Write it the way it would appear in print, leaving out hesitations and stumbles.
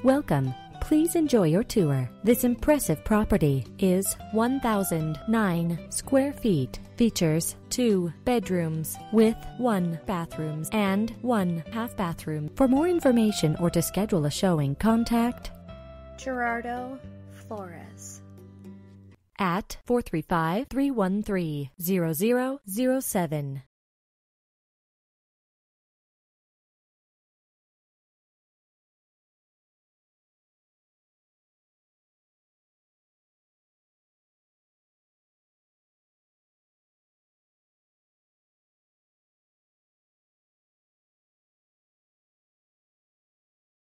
Welcome. Please enjoy your tour. This impressive property is 1,009 square feet. Features 2 bedrooms with 1 bathroom and 1 half bathroom. For more information or to schedule a showing, contact Gerardo Flores at 435-313-0007.